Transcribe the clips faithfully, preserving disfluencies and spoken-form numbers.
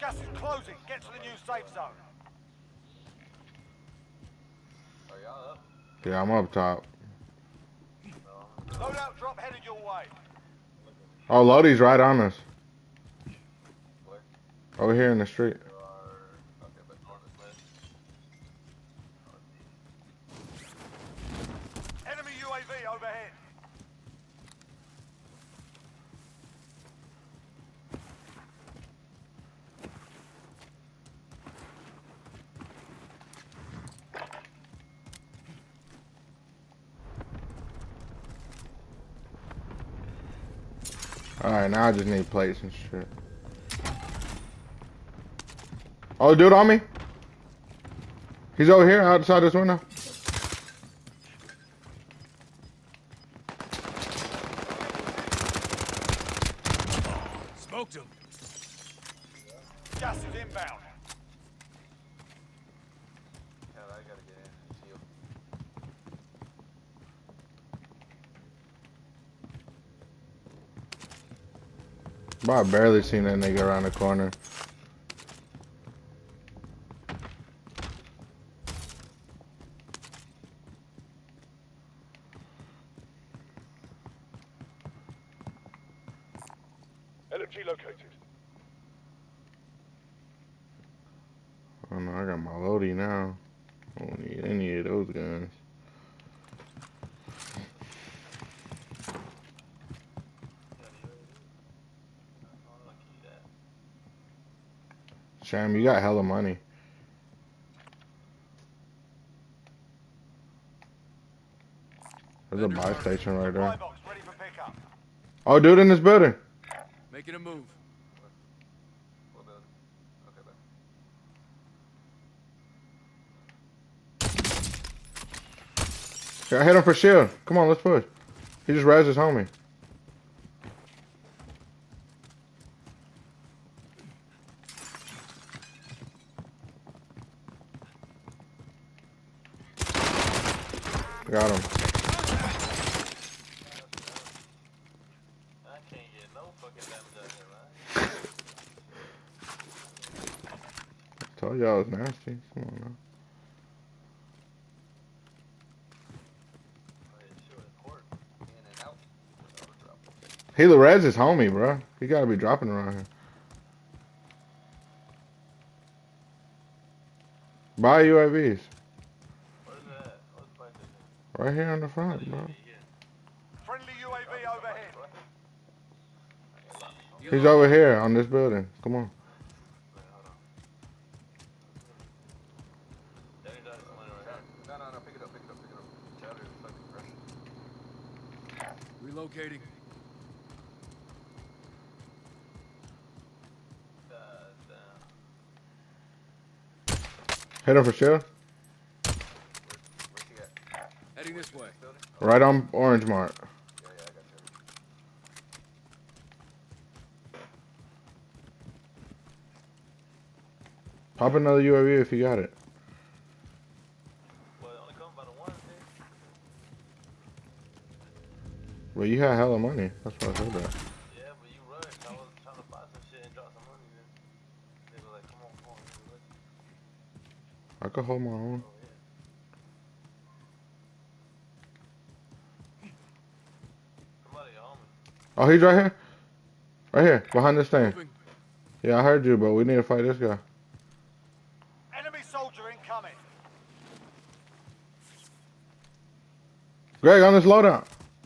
Gas is closing. Get to the new safe zone. Are y'all up? Yeah, I'm up top. Loadout drop headed your way. Oh, Lodi's right on us. Where? Over here in the street. There are... Okay, but north is west. Enemy U A V overhead. Alright, now I just need plates and shit. Oh, dude on me. He's over here outside this window. Smoked him. Gas is inbound. Yeah, I gotta get in and heal. Bro, I barely seen that nigga around the corner. L M G located. Oh no, I got my Lodi now. I don't need any of those guns. Sham, you got hella money. There's a buy station right there. Box ready for pickup. Oh, dude in this building. Making a move. What building? Okay, bye. Yeah, I hit him for shield. Come on, let's push. He just razzed his homie. Got him. I can't get no fucking damage out here, man. Told y'all it was nasty. Come on now. He Rez is homie, bro. He gotta be dropping around here. Buy U A Vs. What is that? What's the place? Right here on the front, bro. Friendly U A V overhead. He's over here on this building. Come on. No, no, no, pick it up, pick it up, pick it up. Chowder is fucking fresh. Relocating. God damn. Hit him for shield. Where, where's he at? Heading this way. Building? Right on orange mark. Yeah, yeah, I got you. Pop another U A V if you got it. Well, it only comes by the one, dude. Well, you had hella money. That's why I said that. Yeah, but you rushed. I was trying to buy some shit and drop some money, then. They were like, come on, come on. I could hold my own. Oh, yeah. Somebody on me. Oh, he's right here. Right here, behind this thing. Moving. Yeah, I heard you, but we need to fight this guy. Enemy soldier incoming. Greg, on this loadout.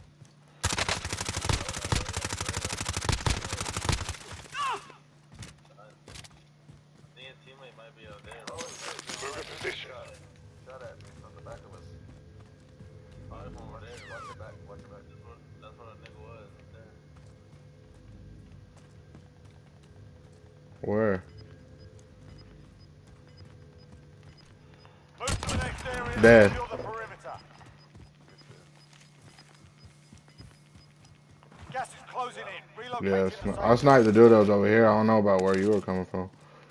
Me and teammate might be out there. Oh, Move in position. shot at me from the back of us. Oh, there's one over there. Watch your back, watch your back. That's what, that's what a nigga was up there. Where? Move to the next area. Dead. Secure the perimeter. Gas is closing in. Relocate Yeah, to the sni- safe I sniped the dude that was over here. I don't know about where you were coming from.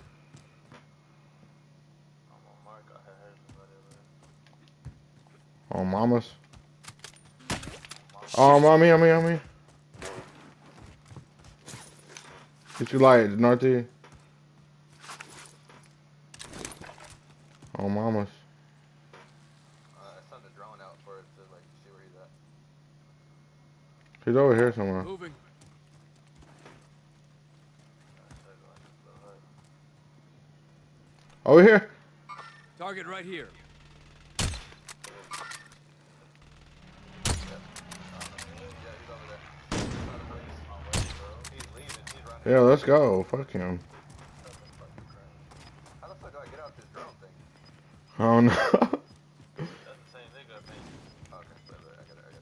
I'm on mark. I had heard somebody over there. On mamas. Oh, mommy, mommy, mommy. Get you light, northeast. On Mama's. Uh, I sent the drone out for it to like see where he's at. He's over here somewhere. Moving. Over here. Target right here. Yeah, let's go. Fuck him. How the fuck do I get out this drone thing? Oh no. That's the same nigga, I think. Okay, wait, wait, I got it,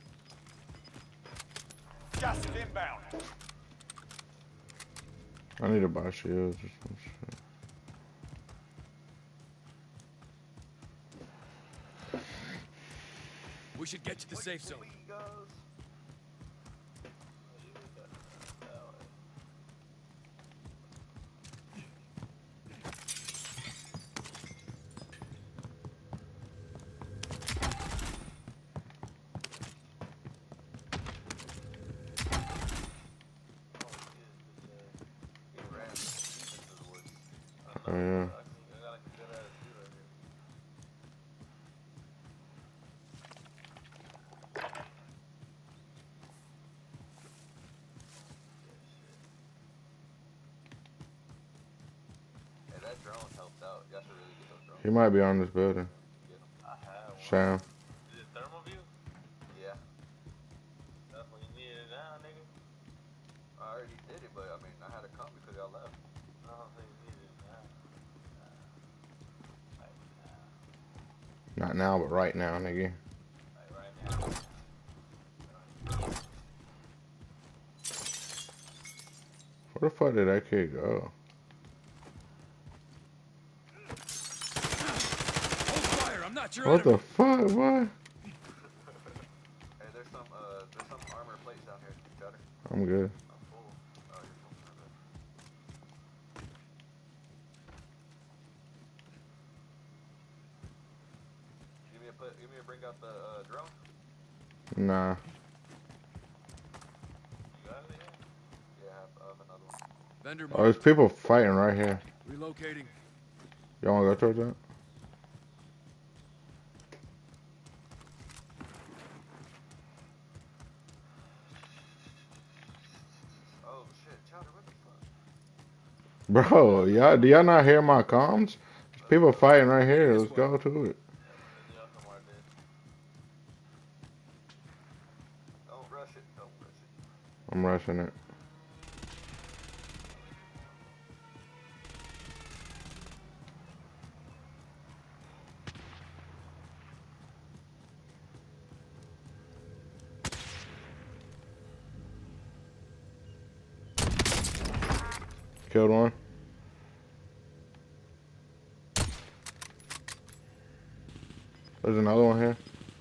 I got it. Gas is inbound. I need to buy shields or some shit. We should get to the safe zone. Oh yeah. Hey, that drone helped out. You should really get those drones. He might be on this building. I have one. Sam. Is it thermal view? Yeah. That's when you needed it now, nigga. I already did it, but I mean, I had to come because y'all left. I don't think you needed it now. Not now, but right now, nigga. Like right now. Where the fuck did that kid go? Hold fire. I'm not your What enemy. the fuck, boy? Hey, there's some, uh, there's some armor plates down here. Got it? I'm good. I'm full. Oh, you're full. Okay. Give me a put. Give me a bring out the uh, drone. Nah. You got it again? Yeah, I have, I have another one. Vendor Oh, there's marked. people fighting right here. Relocating. Y'all wanna go towards that? Oh shit, Chowder, what the fuck? Bro, y'all, do y'all not hear my comms? There's people fighting right here. Let's go to it. Yeah, somewhere I did. Don't rush it. Don't rush it. I'm rushing it. Killed one. There's another one here.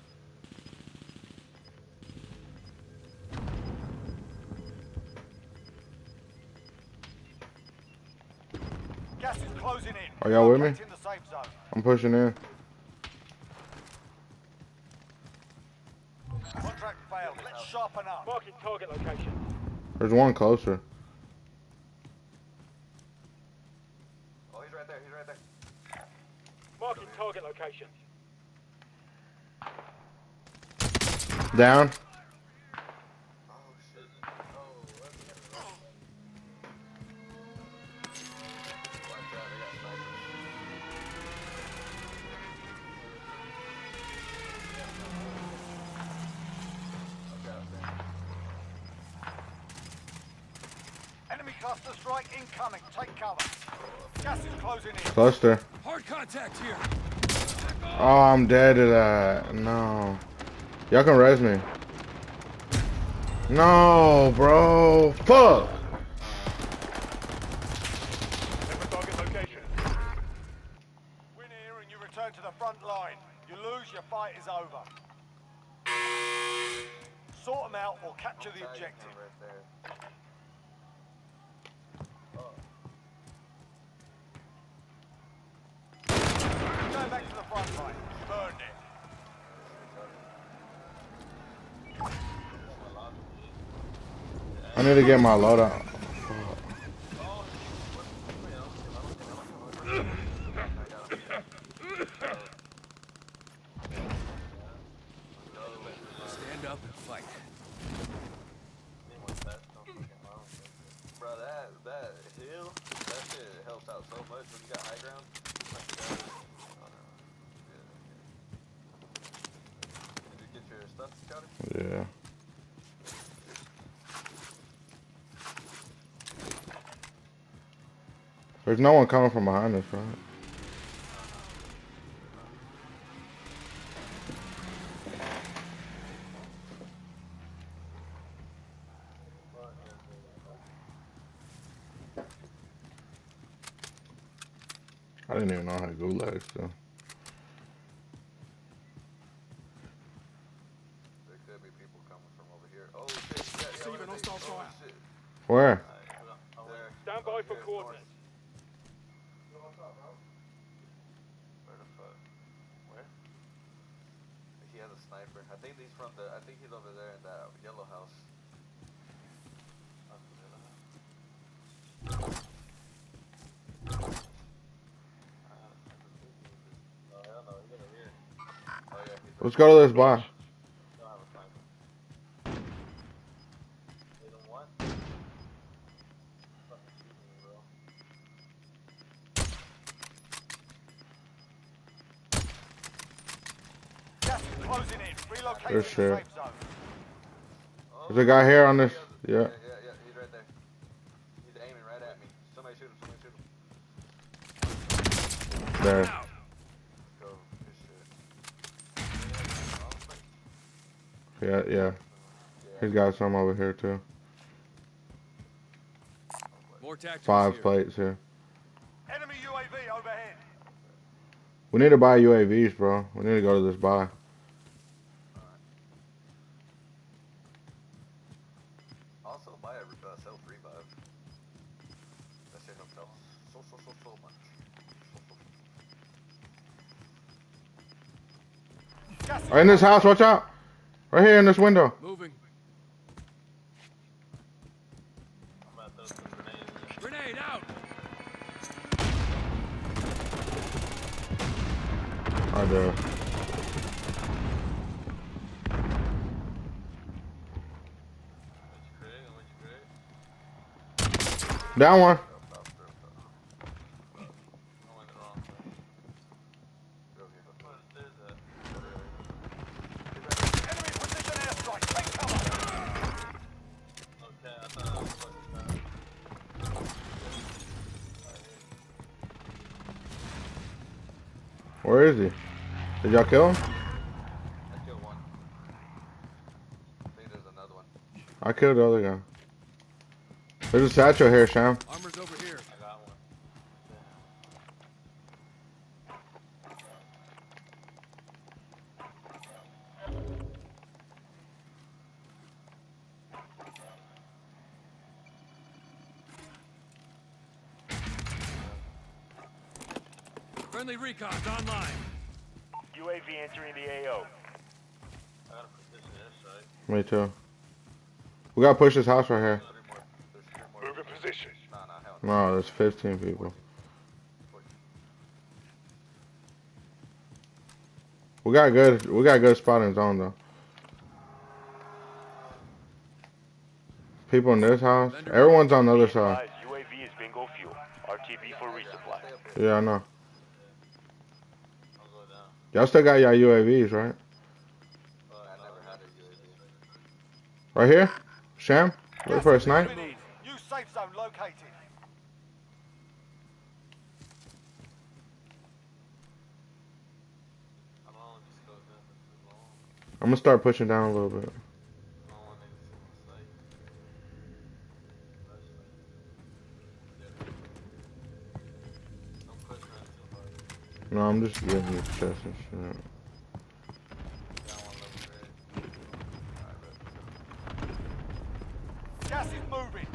Gas is closing in. Are y'all with me? Locating the safe zone. I'm pushing in. Contract failed. Let's sharpen up. Marking target location. There's one closer. Oh, he's right there. He's right there. Marking target location. Down. Oh shit. Oh, let's get it. Watch out, they got snipers. Okay, okay. Enemy cluster strike incoming. Take cover. Gas is closing in. Cluster. Hard contact here. Oh, I'm dead to that. No. Y'all can res me. No, bro. Fuck. Never target location. Win here and you return to the front line. You lose, your fight is over. Sort them out or capture the Tagging him objective. right there. Go back to the front line. You burned it. I need to get my loadout. helps out so much when you got high ground. Like you got, oh, no. Yeah, did you get your stuff, Scotty? Yeah. There's no one coming from behind us, right? I didn't even know how to gulag still. There could be people coming from over here. Oh shit, yeah, yeah, Receiving yeah, hostile oh, fire. shit. Where? There. Stand by Over for here, coordinates. north. Where the fuck? Where? He has a sniper. I think he's from the. I think he's over there in that yellow house. Let's go to this bar. Gas is closing in. Relocating There's the shit. safe zone. There's a guy here on this. Yeah, Yeah. yeah, yeah. He's right there. He's aiming right at me. Somebody shoot him. Somebody shoot him. There. Out. Go. Good shit. Yeah, yeah. He's got some over here too. More tactics Five here. plates here. Enemy U A V overhead. We need to buy U A Vs, bro. We need to go to this buy. Also, buy a uh, self revive. That shit helps out so so so so much. So, so. Gas is Right in this house, watch out! Right here in this window. Moving. I'm gonna throw some grenades in. Grenade out. I do. Down one. enemy precision airstrike. Take cover. Where is he? Did y'all kill him? I killed one. I think there's another one. I killed the other guy. There's a satchel here, Sham. Armor's over here. I got one. Friendly recon's online. U A V entering the A O. I got a position airstrike. Me too. We gotta push this house right here. Three more. There's three more. Move in position. Nah, nah, hell no. No, there's fifteen people. We got good. We got good spot in zone though. People in this house. Everyone's on the other side. U A V is bingo fuel. R T B for resupply. Yeah, I know. I'll go down. Y'all still got y'all U A Vs, right? Oh, I never had a U A V. Right here, Sham. Wait for a snipe. New safe zone located. I don't want to just go down for too long. I'm gonna start pushing down a little bit. I don't want niggas to see my sight. I'm pushing around too hard. No, I'm just getting his chest and shit. Down one level red. Alright, Gas is moving.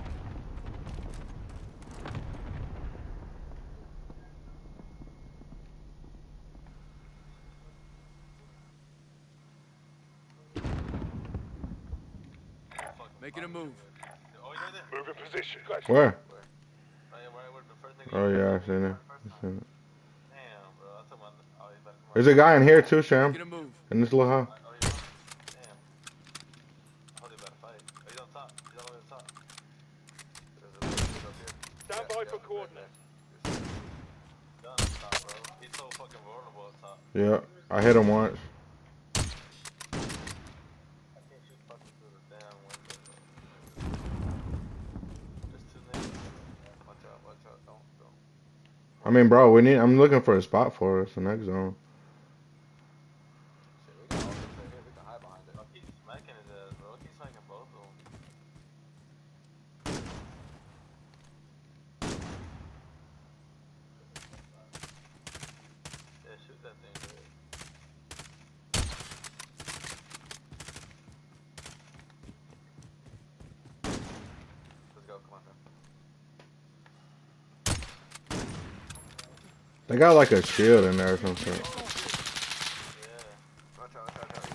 Making a move. oh, you're right there. Move in position. Where? Right, right, where the first thing Oh you- yeah, I seen it. I seen it. Damn, bro. I took my. Oh, he's about to come There's a guy in here too, Sham. Making a move. In this little house. Oh, you're on? Damn. I thought he was about to fight. Oh, he's on top. He's all the way on top. There's a there's up here. Stand Yeah, by yeah, for right coordinates. there. top, bro. He's so fucking vulnerable up top. Yeah, I hit him once. I can't shoot fucking through the damn window, bro. Just two niggas. Watch out, watch out. Don't, don't. I mean, bro, we need. I'm looking for a spot for us, the next zone. Shit, we can all just stay here. We can hide behind it. I'll keep smacking his ass, bro. Keep smacking both of them. Yeah, shoot that thing, dude. Let's go, come on, man. They got like a shield in there or something. Yeah. Watch out, watch out, watch out.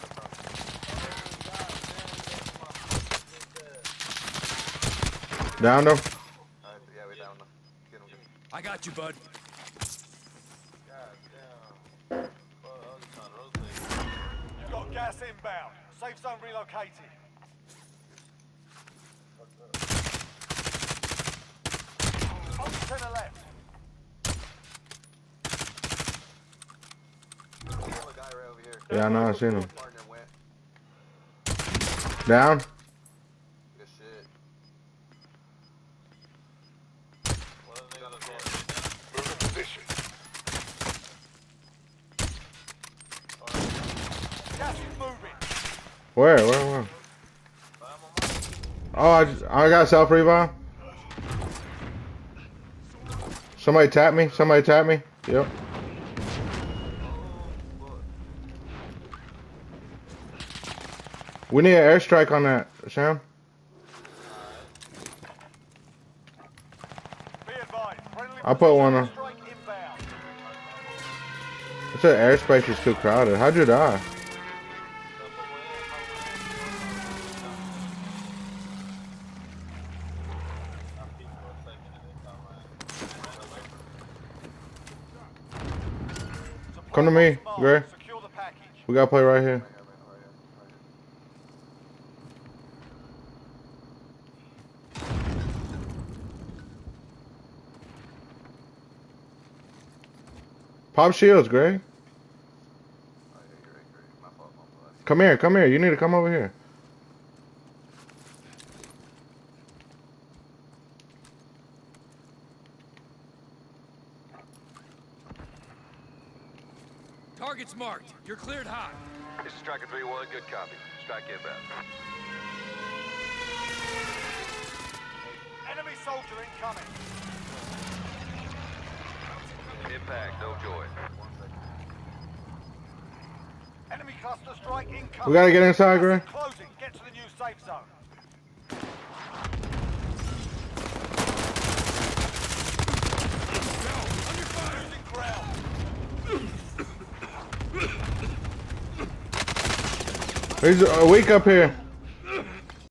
Down them. Alright, yeah, we down. Get him, get him. I got you, bud. God damn. Well, I was trying to rotate. You've got gas inbound. Safe zone relocated. Only ten left. There's a guy right over here. Yeah, I know. I seen him. Partner went. Down. Good shit. What other nigga was there? Move in position. Gas is moving. Where? Where? Where? Oh, I just, I got self revive. Somebody tap me. Somebody tap me. Yep. We need an airstrike on that, Sam. Be advised. Friendly I'll put one on. strike inbound. It said airspace is too crowded. How'd you die? Come to me, Gray. Secure the package. We gotta play right here. Pop shields, Gray. Come here, come here. You need to come over here. Target's marked. You're cleared hot. This is Striker three one, good copy. Strike inbound. Enemy soldier incoming. Impact, no joy. Enemy cluster strike incoming. We gotta get inside, Gray. Closing. Get to the new safe zone. Losing ground. He's a weak up here.